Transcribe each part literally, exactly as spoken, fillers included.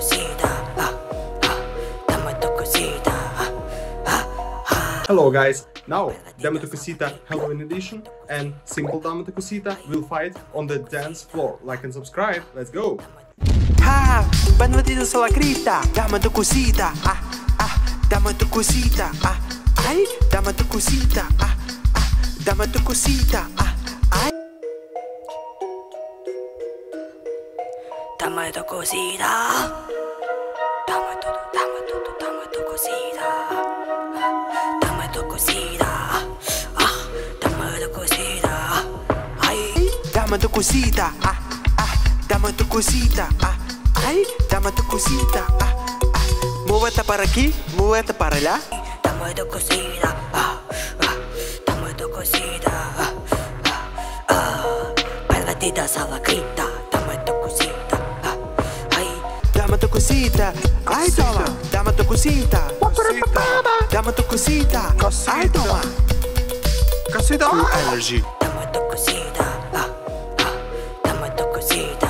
Hello guys, now Dame tu Cosita Halloween edition and Simple Dame tu Cosita will fight on the dance floor. Like and subscribe, let's go! Ah, benvenuti sulla cripta, dame tu cosita, ah, ah, dame tu cosita, ah, ay, dame tu cosita, ah, ah, dame tu cosita, ah, ay. Dame tu cosita, dame tu, dame tu, dame tu cosita, dame tu cosita, ah, dame tu cosita, ay, dame tu cosita, ah, ah, dame tu cosita, ah. Ay, dame tu cosita, ah, ah. Muévete para aquí, muévete para allá. Dame tu cosita, ah, ah. Dame tu cosita, ah, ah, ah. Pervertidas a la cripta, dame tu cosita, ah, ay. Dame tu cosita, ay, toma. Dame tu cosita, dame tu cosita, ay, toma. Cosita True Energy. Dame tu cosita, ah, ah. Dame tu cosita.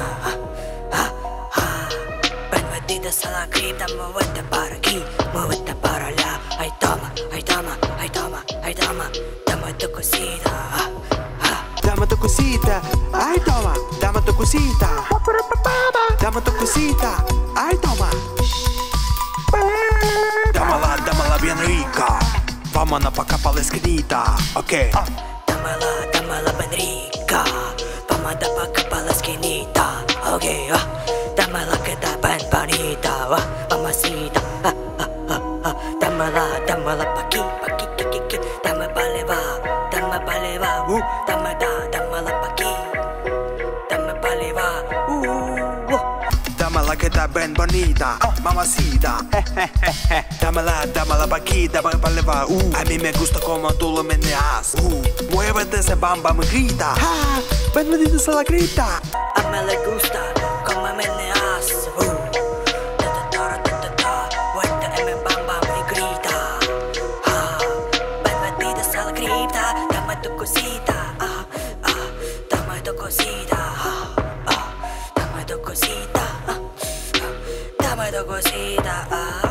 A la cripta, muévete para aquí, muévete para allá. Ay, toma, ay, toma, ay, toma, ay, toma. Dame tu cosita, ah, ah. Dame tu cosita, ay, toma. Dame tu cosita, dame tu cosita, ay, toma. Dámela, dámela bien rica. Vámonos pa' acá pa' la esquinita, ok. Dámela, dámela bien rica. Vamos pa' acá pa' la esquinita, ok. Ah. Dámela que está bien bonita, ah, mamacita, ah, ah, ah, ah. Dámela, dámela pa' aquí, pa' aquí, aquí, aquí. Dame pa' levar, dame pa' levar, uh. Dame, da, dámela pa' aquí, dame pa' levar, uh, uh. Dámela que está bien bonita, mamacita. Dámela, dámela pa' aquí, dame pa' levar, uh. A mí me gusta como tú lo meneas, uh. Muévete ese bamba, me grita, ah, benvenidos a la cripta. A mí le gusta como meneas, uh. Ta ta ta ta ta ta, vuelta en mi bamba me grita, ah. Benvenidos a la cripta, dame tu cosita, ah, ah. Dame tu cosita, ah, ah. Dame tu cosita, ah, ah. Dame tu cosita, ah.